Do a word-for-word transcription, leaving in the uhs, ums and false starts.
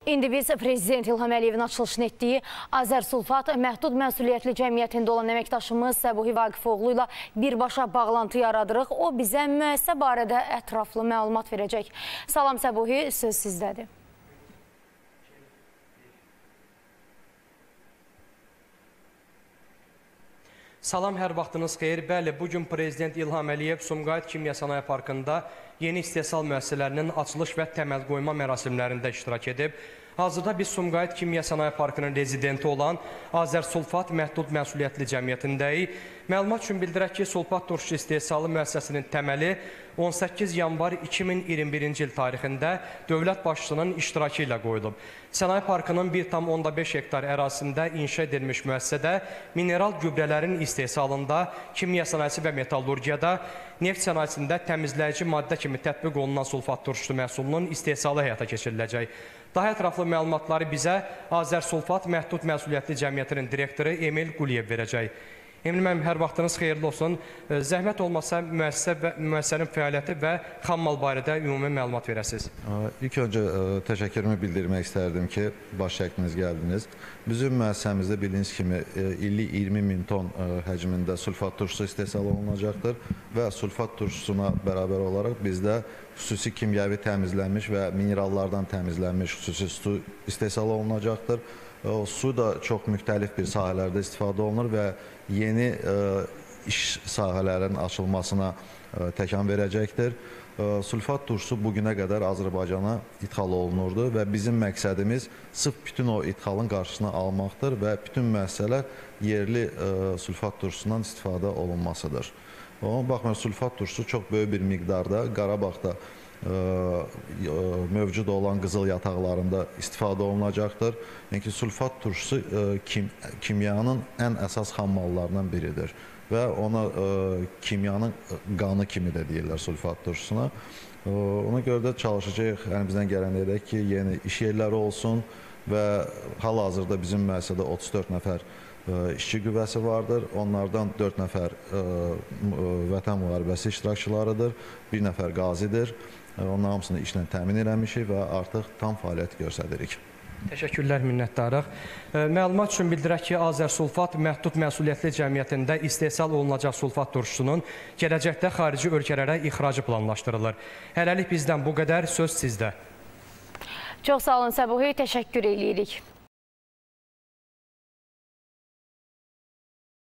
İndi biz Prezident İlham Əliyevin açılışını etdiyi Azərsulfat Məhdud Məsuliyyətli Cəmiyyətində olan əməkdaşımız Səbuhi Vaqifoğlu ilə birbaşa bağlantı yaradırıq. O bizə müəssisə barədə ətraflı məlumat verəcək. Salam Səbuhi, söz sizdədir. Salam, hər vaxtınız xeyir. Bəli, bugün Prezident İlham Əliyev Sumqayıt Kimya Sənaye Parkında yeni istehsal müəssisələrinin açılış və təməl qoyma mərasimlərində iştirak edib. Hazırda biz Sumqayıt Kimya Sənaye Parkının rezidenti olan Azərsulfat Məhdud Məsuliyyətli Cəmiyyətindəyik. Məlumat üçün bildirək ki, sulfat turşusu istehsalı müəssisəsinin təməli on səkkiz yanvar iki min iyirmi birinci il tarixində dövlət başçısının iştirakı ilə qoyulub. Sənaye Parkının bir tam onda beş hektar ərazisində inşa edilmiş müəssisədə mineral gübrələrin istehsalında, kimya sənayesi və metallurgiyada, neft sənayesində təmizləyici maddə kimi tətbiq olunan sulfat turşusu məhsulunun istehsalı həyata keçiriləcək. Daha ətraflı məlumatları bizə Azərsulfat Məhdud Məsuliyyətli Cəmiyyətinin direktoru Emil Quliyev verəcək. Emil müəllim, hər vaxtınız xeyirli olsun. Zəhmət olmasa müəssisə və müəssisənin fəaliyyəti və xammal barədə ümumi məlumat verəsiniz. İlk öncə təşəkkürümü bildirmək istərdim ki, baş çəkdiniz, gəldiniz. Bizim müəssisəmizdə bildiyiniz kimi illik iyirmi min ton həcmində sulfat turşusu istehsal olunacaqdır və sulfat turşusuna bərabər olaraq bizdə xüsusi kimyəvi təmizlənmiş və minerallardan təmizlənmiş xüsusi su istehsal olunacaqdır. O, su da çox müxtəlif bir sahələrdə istifadə olunur və yeni e, iş sahələrinin açılmasına e, təkan verəcəkdir. E, sulfat turşusu bugünə qədər Azərbaycana ithal olunurdu və bizim məqsədimiz sırf bütün o ithalın qarşısını almaqdır və bütün müəssisələr yerli e, sulfat turşusundan istifadə olunmasıdır. Ona baxmayaraq sulfat turşusu çox böyük bir miqdarda Qarabağda mövcud olan qızıl yataqlarında istifadə olunacaqdır. Yəni ki, sulfat turşusu kim, kimyanın ən əsas xammallarından biridir və ona kimyanın qanı kimi də deyirlər sulfat turşusuna. Ona görə də çalışacağıq, yəni bizdən gələn edək ki, yeni iş yerləri olsun və hal-hazırda bizim müəssisədə otuz dörd nəfər işçi qüvvəsi vardır. Onlardan dörd nəfər vətən müharibəsi iştirakçılarıdır, bir nəfər qazidir. Onun hamısını işlə təmin eləmişik və artıq tam fəaliyyət göstəririk. Təşəkkürlər, minnətdarıq. Məlumat üçün bildirək ki, Azərsulfat Məhdud Məsuliyyətli Cəmiyyətində istehsal olunacaq sulfat turşusunun gələcəkdə xarici ölkələrə ixracı planlaşdırılır. Hələlik bizdən bu qədər, söz sizdə. Çox sağ olun Səbuhi, təşəkkür edirik.